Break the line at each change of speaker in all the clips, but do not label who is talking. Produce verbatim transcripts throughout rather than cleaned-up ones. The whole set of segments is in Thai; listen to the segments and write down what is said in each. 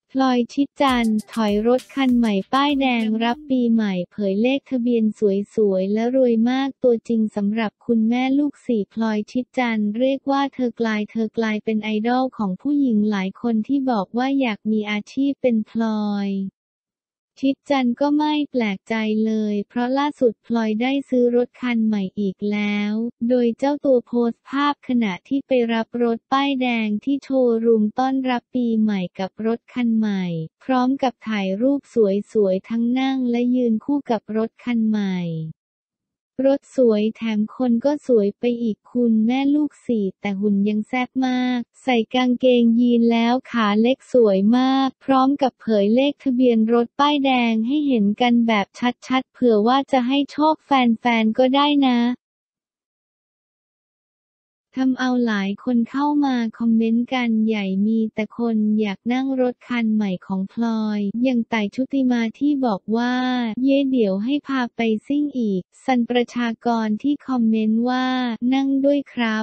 พลอยชิดจันทร์ถอยรถคันใหม่ป้ายแดงรับปีใหม่เผยเลขทะเบียนสวยๆและรวยมากตัวจริงสำหรับคุณแม่ลูกสี่พลอยชิดจันทร์เรียกว่าเธอกลายเธอกลายเป็นไอดอลของผู้หญิงหลายคนที่บอกว่าอยากมีอาชีพเป็นพลอยชิดจันทร์ก็ไม่แปลกใจเลยเพราะล่าสุดพลอยได้ซื้อรถคันใหม่อีกแล้วโดยเจ้าตัวโพสต์ภาพขณะที่ไปรับรถป้ายแดงที่โชว์รูมต้อนรับปีใหม่กับรถคันใหม่พร้อมกับถ่ายรูปสวยๆทั้งนั่งและยืนคู่กับรถคันใหม่รถสวยแถมคนก็สวยไปอีกคุณแม่ลูกสี่แต่หุ่นยังแซ่บมากใส่กางเกงยีนแล้วขาเล็กสวยมากพร้อมกับเผยเลขทะเบียนรถป้ายแดงให้เห็นกันแบบชัดๆเผื่อว่าจะให้โชคแฟนๆก็ได้นะทำเอาหลายคนเข้ามาคอมเมนต์กันใหญ่มีแต่คนอยากนั่งรถคันใหม่ของพลอยอย่างต่ายชุติมาที่บอกว่าเย่เดี๋ยวให้พาไปซิ่งอีกซันประชากรที่คอมเมนต์ว่านั่งด้วยครับ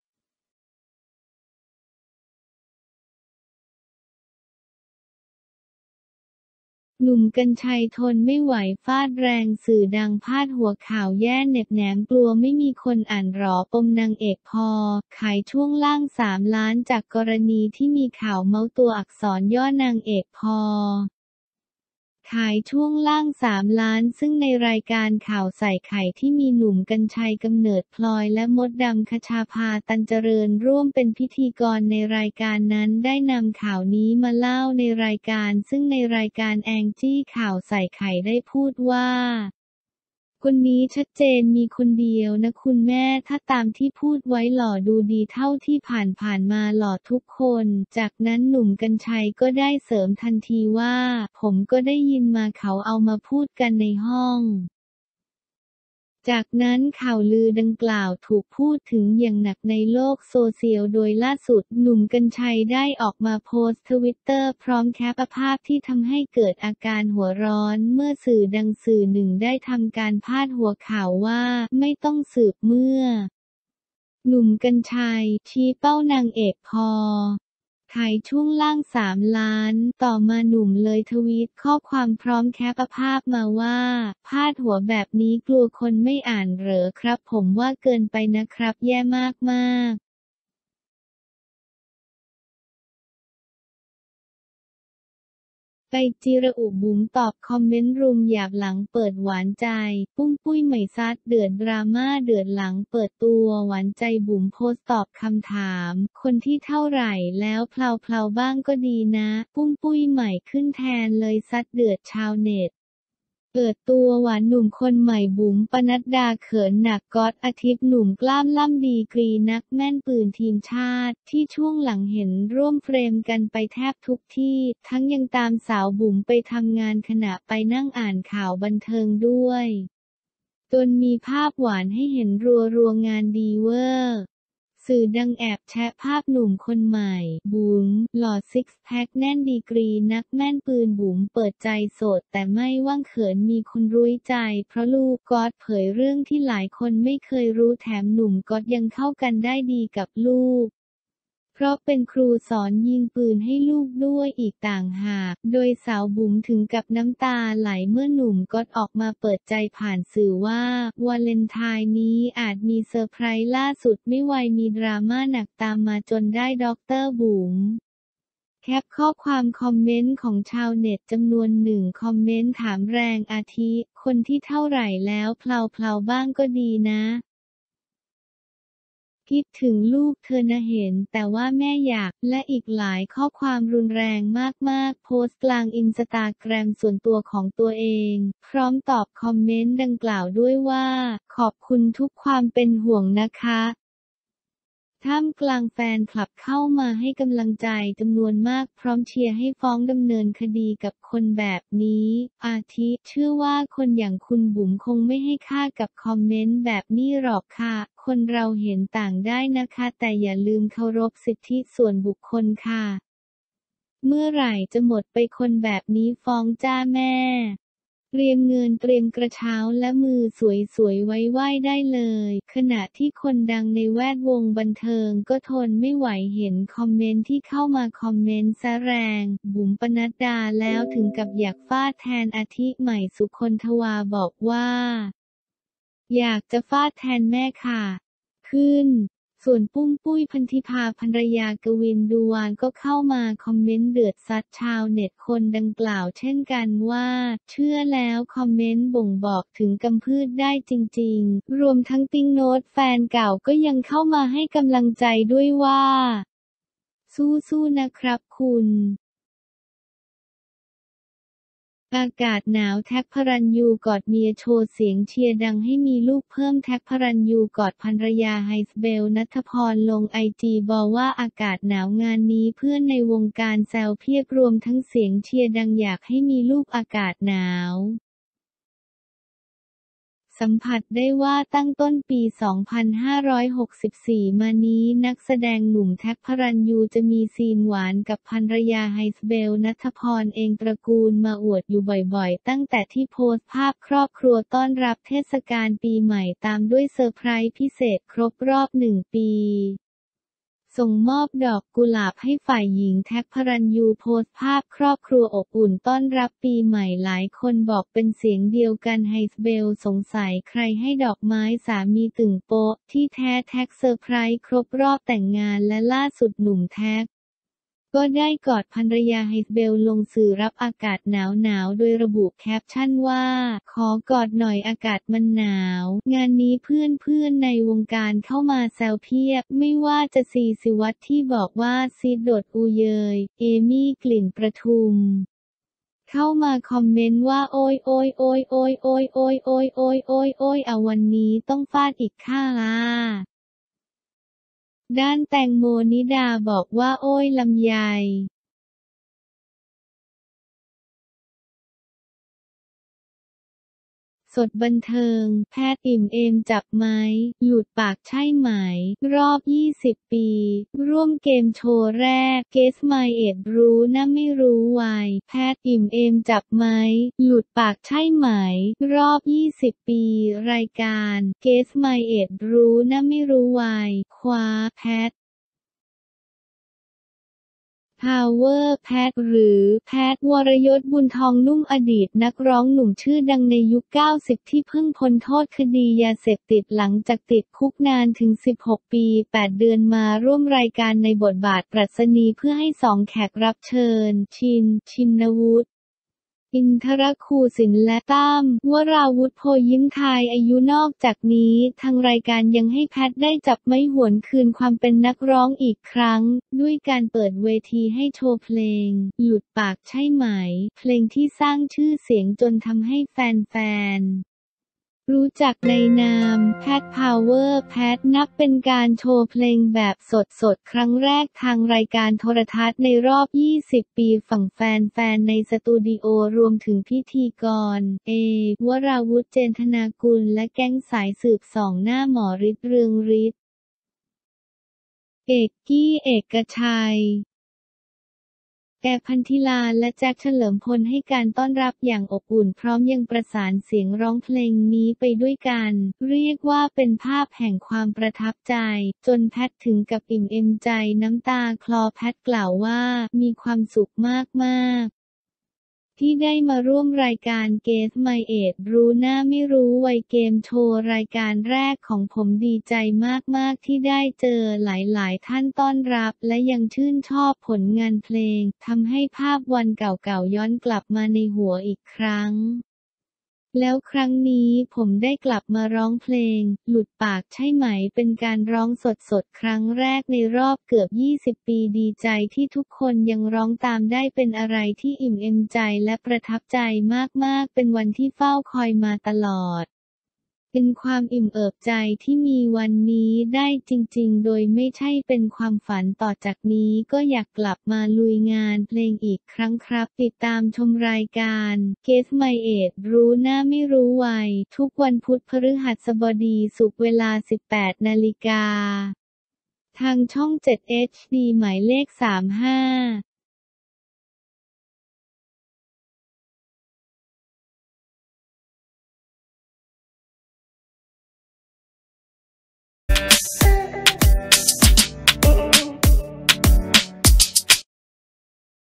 หนุ่มกรรชัยทนไม่ไหวฟาดแรงสื่อดังพาดหัวข่าวแย่เหน็บแหนมกลัวไม่มีคนอ่านหรอปมนางเอกพอขายช่วงล่างสามล้านจากกรณีที่มีข่าวเมาส์ตัวอักษรย่อนางเอกพอขายช่วงล่างสามล้านซึ่งในรายการข่าวใส่ไข่ที่มีหนุ่มกรรชัยกำเนิดพลอยและมดดำคชาภาตันเจริญร่วมเป็นพิธีกรในรายการนั้นได้นำข่าวนี้มาเล่าในรายการซึ่งในรายการแองจี้ข่าวใส่ไข่ได้พูดว่าคนนี้ชัดเจนมีคนเดียวนะคุณแม่ถ้าตามที่พูดไว้หล่อดูดีเท่าที่ผ่านๆมาหล่อทุกคนจากนั้นหนุ่มกรรชัยก็ได้เสริมทันทีว่าผมก็ได้ยินมาเขาเอามาพูดกันในห้องจากนั้นข่าวลือดังกล่าวถูกพูดถึงอย่างหนักในโลกโซเชียลโดยล่าสุดหนุ่มกรรชัยได้ออกมาโพสต์ทวิตเตอร์พร้อมแคปภาพที่ทำให้เกิดอาการหัวร้อนเมื่อสื่อดังสื่อหนึ่งได้ทำการพาดหัวข่าวว่าไม่ต้องสืบเมื่อหนุ่มกรรชัยชี้เป้านางเอกพอขายช่วงล่างสามล้านต่อมาหนุ่มเลยทวีตข้อความพร้อมแคปภาพมาว่าพาดหัวแบบนี้กลัวคนไม่อ่านเหรอครับผมว่าเกินไปนะครับแย่มากๆไปจิระอุบุ๋มตอบคอมเมนต์รุมหยาบหลังเปิดหวานใจปุ้มปุ้ยใหม่ซัดเดือดดราม่าเดือดหลังเปิดตัวหวานใจบุ๋มโพสต์ตอบคำถามคนที่เท่าไหร่แล้วเพลาๆบ้างก็ดีนะปุ้มปุ้ยใหม่ขึ้นแทนเลยซัดเดือดชาวเน็ตเปิดตัวหวานหนุ่มคนใหม่บุ๋มปนัดดาเขินหนักก๊อตอาทิตย์หนุ่มกล้ามล่ำดีกรีนักแม่นปืนทีมชาติที่ช่วงหลังเห็นร่วมเฟรมกันไปแทบทุกที่ทั้งยังตามสาวบุ๋มไปทำงานขณะไปนั่งอ่านข่าวบันเทิงด้วยจนมีภาพหวานให้เห็นรัวๆงานดีเวอร์สื่อดังแอบแชะภาพหนุ่มคนใหม่บุ๋มหล่อซิกแพคแน่นดีกรีนักแม่นปืนบุ๋มเปิดใจโสดแต่ไม่ว่างเขินมีคนรู้ใจเพราะลูกก๊อตเผยเรื่องที่หลายคนไม่เคยรู้แถมหนุ่มก๊อตยังเข้ากันได้ดีกับลูกเพราะเป็นครูสอนยิงปืนให้ลูกด้วยอีกต่างหากโดยสาวบุ๋มถึงกับน้ำตาไหลเมื่อหนุ่มก๊อตออกมาเปิดใจผ่านสื่อว่าวาเลนไทน์นี้อาจมีเซอร์ไพรส์ล่าสุดไม่ไวมีดราม่าหนักตามมาจนได้ด็อกเตอร์บุ๋มแคปข้อความคอมเมนต์ของชาวเน็ตจำนวนหนึ่งคอมเมนต์ถามแรงอาทิคนที่เท่าไหร่แล้วเพลาๆบ้างก็ดีนะคิดถึงลูกเธอนะเห็นแต่ว่าแม่อยากและอีกหลายข้อความรุนแรงมากๆโพสต์กลางอินสตาแกรมส่วนตัวของตัวเองพร้อมตอบคอมเมนต์ดังกล่าวด้วยว่าขอบคุณทุกความเป็นห่วงนะคะท่ามกลางแฟนคลับเข้ามาให้กำลังใจจำนวนมากพร้อมเชียร์ให้ฟ้องดำเนินคดีกับคนแบบนี้อาทิเชื่อว่าคนอย่างคุณบุ๋มคงไม่ให้ค่ากับคอมเมนต์แบบนี้หรอกค่ะคนเราเห็นต่างได้นะคะแต่อย่าลืมเคารพสิทธิส่วนบุคคลค่ะเมื่อไหร่จะหมดไปคนแบบนี้ฟ้องจ้าแม่เตรียมเงินเตรียมกระเช้าและมือสวยๆไว้ไหว้ได้เลยขณะที่คนดังในแวดวงบันเทิงก็ทนไม่ไหวเห็นคอมเมนต์ที่เข้ามาคอมเมนต์ซะแรงบุ๋มปนัดดาแล้วถึงกับอยากฟาดแทนอาทิใหม่สุคนทวาบอกว่าอยากจะฟาดแทนแม่ค่ะขึ้นส่วนปุ้มปุ้ยพันธิพาภรรยากวินดูวานก็เข้ามาคอมเมนต์เดือดซัดชาวเน็ตคนดังกล่าวเช่นกันว่าเชื่อแล้วคอมเมนต์บ่งบอกถึงกำพืชได้จริงๆรวมทั้งปิงโนตแฟนเก่าก็ยังเข้ามาให้กำลังใจด้วยว่าสู้ๆนะครับคุณอากาศหนาวแท็กพระรัญญูกอดเมียโชว์เสียงเชียร์ดังให้มีลูกเพิ่มแท็กพระรัญญูกอดภรรยาไฮส์เบลณัฐพรลงไอจีบอกว่าอากาศหนาวงานนี้เพื่อนในวงการแซวเพียบรวมทั้งเสียงเชียร์ดังอยากให้มีลูกอากาศหนาวสัมผัสได้ว่าตั้งต้นปี สองพันห้าร้อยหกสิบสี่ มานี้นักแสดงหนุ่มแท็กพระรัญญูจะมีซีนหวานกับภรรยาไฮส์เบลณัฐพรเองตระกูลมาอวดอยู่บ่อยๆตั้งแต่ที่โพสต์ภาพครอบครัวต้อนรับเทศกาลปีใหม่ตามด้วยเซอร์ไพรส์พิเศษครบรอบหนึ่งปีส่งมอบดอกกุหลาบให้ฝ่ายหญิงแท็กพระรัญญูโพสต์ภาพครอบครัวอบอุ่นต้อนรับปีใหม่หลายคนบอกเป็นเสียงเดียวกันไฮส์เบลสงสัยใครให้ดอกไม้สามีตึงโป๊ะที่แท้แท็กเซอร์ไพรส์ครบรอบแต่งงานและล่าสุดหนุ่มแท็กก็ได้กอดภรรยาไฮส์เบลลงสื่อรับอากาศหนาวๆโดยระบุแคปชั่นว่าขอกอดหน่อยอากาศมันหนาวงานนี้เพื่อนๆในวงการเข้ามาแซวเพียบไม่ว่าจะซีศิวัตรที่บอกว่าซีดโดดอูเยยเอมี่กลิ่นประทุมเข้ามาคอมเมนต์ว่าโอยโอยโอยโอยโอยโอยโอยโอยโอยโอยเอาวันนี้ต้องฟาดอีกค่ะล่ะด้านแตงโมนิดาบอกว่าโอ้ยลำไยสดบันเทิงแพทย์อิ่มเอมจับไม้หลุดปากใช่ไหมรอบยี่สิบปีร่วมเกมโชว์แรก Guess My Age รู้นะไม่รู้วัยแพทย์อิ่มเอมจับไม้หลุดปากใช่ไหมรอบยี่สิบปีรายการ Guess My Age รู้นะไม่รู้วัยคว้าแพทPower แพทหรือแพทวรยศบุญทองนุ่มอดีตนักร้องหนุ่มชื่อดังในยุค เก้าสิบ ที่เพิ่งพ้นโทษคดียาเสพติดหลังจากติดคุกนานถึง สิบหก ปี แปด เดือนมาร่วมรายการในบทบาทปรัชนีเพื่อให้สองแขกรับเชิญ ชิน ชินวุฒิอินทรคูสินและตั้มวราวุธโพยิ้มทายอายุนอกจากนี้ทางรายการยังให้แพทได้จับไม้หวนคืนความเป็นนักร้องอีกครั้งด้วยการเปิดเวทีให้โชว์เพลงหลุดปากใช่ไหมเพลงที่สร้างชื่อเสียงจนทำให้แฟนๆรู้จักในนามแพทพาวเวอร์แพทนับเป็นการโชว์เพลงแบบสดๆครั้งแรกทางรายการโทรทัศน์ในรอบยี่สิบปีฝั่งแฟนๆในสตูดิโอรวมถึงพิธีกรเอวราวุธเจนธนากุลและแก๊งสายสืบส่องหน้าหมอฤทธิ์เรืองฤทธิ์เอกกี้เอกชัยแก่พันธิลาและแจ็คเฉลิมพลให้การต้อนรับอย่างอบอุ่นพร้อมยังประสานเสียงร้องเพลงนี้ไปด้วยกันเรียกว่าเป็นภาพแห่งความประทับใจจนแพทถึงกับอิ่มเอมใจน้ำตาคลอแพทกล่าวว่ามีความสุขมากๆที่ได้มาร่วมรายการ Guess My Age รู้หน้าไม่รู้วัยเกมโชว์รายการแรกของผมดีใจมากๆที่ได้เจอหลายๆท่านต้อนรับและยังชื่นชอบผลงานเพลงทำให้ภาพวันเก่าๆย้อนกลับมาในหัวอีกครั้งแล้วครั้งนี้ผมได้กลับมาร้องเพลงหลุดปากใช่ไหมเป็นการร้องสดๆครั้งแรกในรอบเกือบยี่สิบปีดีใจที่ทุกคนยังร้องตามได้เป็นอะไรที่อิ่มเอมใจและประทับใจมากๆเป็นวันที่เฝ้าคอยมาตลอดเป็นความอิ่มเอิบใจที่มีวันนี้ได้จริงๆโดยไม่ใช่เป็นความฝันต่อจากนี้ก็อยากกลับมาลุยงานเพลงอีกครั้งครับติดตามชมรายการ Guess My Age รู้หน้าไม่รู้วัยทุกวันพุธพฤหัสบดีศุกร์เวลา สิบแปด นาฬิกาทางช่อง เจ็ด เอช ดี หมายเลข สามสิบห้า
Bye.